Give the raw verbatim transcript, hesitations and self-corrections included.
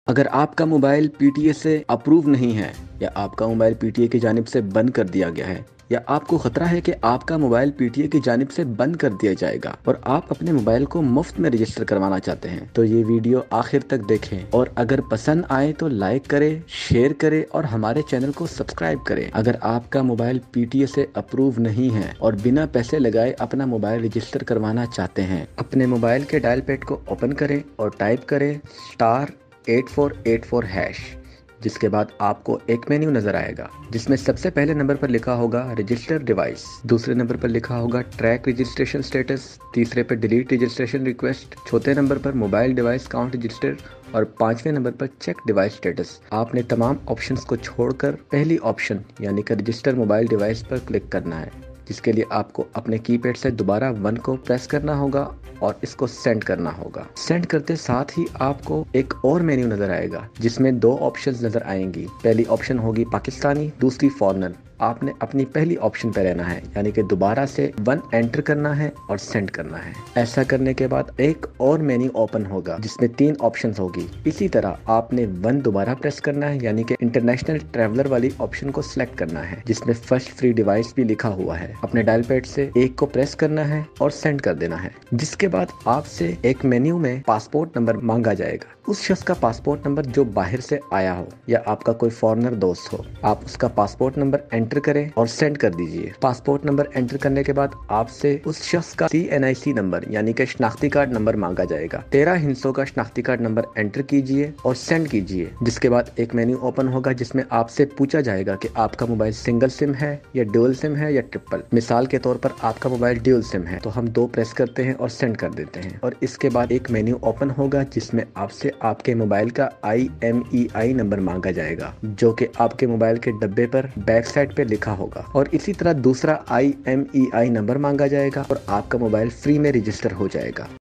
अगर आपका mobile PTA से अप्रूव नहीं है या आपका मोबाइल पीटीए की जानिब से बंद कर दिया गया है या आपको खतरा है कि आपका मोबाइल पीटीए की जानिब से बंद कर दिया जाएगा और आप अपने मोबाइल को मुफ्त में रजिस्टर करवाना चाहते हैं, तो ये वीडियो आखिर तक देखें और अगर पसंद आए तो लाइक करें, शेयर करें और हमारे चैनल को सब्सक्राइब करें। अगर आपका मोबाइल पीटीए से अप्रूव नहीं है और बिना पैसे लगाए अपना मोबाइल रजिस्टर करवाना चाहते हैं, अपने मोबाइल के डायल पैड को ओपन करें और टाइप करें star eight four eight four hash, जिसके बाद आपको एक मेन्यू नजर आएगा जिसमें सबसे पहले नंबर पर लिखा होगा रजिस्टर डिवाइस, दूसरे नंबर पर लिखा होगा ट्रैक रजिस्ट्रेशन स्टेटस, तीसरे पर डिलीट रजिस्ट्रेशन रिक्वेस्ट, चौथे नंबर पर मोबाइल डिवाइस काउंट रजिस्टर और पांचवें नंबर पर चेक डिवाइस स्टेटस। आपने तमाम ऑप्शंस को छोड़कर पहली ऑप्शन यानी कि रजिस्टर मोबाइल डिवाइस पर क्लिक करना है, जिसके लिए आपको अपने कीपैड से दोबारा वन को प्रेस करना होगा और इसको सेंड करना होगा। सेंड करते साथ ही आपको एक और मेन्यू नजर आएगा जिसमें दो ऑप्शंस नजर आएंगी। पहली ऑप्शन होगी पाकिस्तानी, दूसरी फॉरेनर। आपने अपनी पहली ऑप्शन पर रहना है, यानी कि दोबारा से वन एंटर करना है और सेंड करना है। ऐसा करने के बाद एक और मेन्यू ओपन होगा जिसमें तीन ऑप्शंस होगी। इसी तरह आपने वन दोबारा प्रेस करना है, यानी कि इंटरनेशनल ट्रैवलर वाली ऑप्शन को सिलेक्ट करना है जिसमें फर्स्ट फ्री डिवाइस भी लिखा हुआ है। अपने डायल पैड से एक को प्रेस करना है और सेंड कर देना है, जिसके बाद आपसे एक मेन्यू में पासपोर्ट नंबर मांगा जाएगा। उस शख्स का पासपोर्ट नंबर जो बाहर से आया हो या आपका कोई फॉरेनर दोस्त हो, आप उसका पासपोर्ट नंबर एंटर करें और सेंड कर दीजिए। पासपोर्ट नंबर एंटर करने के बाद आपसे उस शख्स का सी एन आई सी नंबर यानी कि शनाख्ती कार्ड नंबर मांगा जाएगा। तेरह हिस्सों का शनाख्ती कार्ड नंबर एंटर कीजिए और सेंड कीजिए, जिसके बाद एक मेन्यू ओपन होगा जिसमें आपसे पूछा जाएगा कि आपका मोबाइल सिंगल सिम है या ड्यूल सिम है या ट्रिपल। मिसाल के तौर पर आपका मोबाइल ड्यूल सिम है तो हम दो प्रेस करते हैं और सेंड कर देते हैं, और इसके बाद एक मेन्यू ओपन होगा जिसमें आपसे आपके मोबाइल का I M E I number मांगा जाएगा, जो कि आपके मोबाइल के डब्बे पर बैक साइड पे लिखा होगा, और इसी तरह दूसरा I M E I number मांगा जाएगा और आपका मोबाइल फ्री में रजिस्टर हो जाएगा।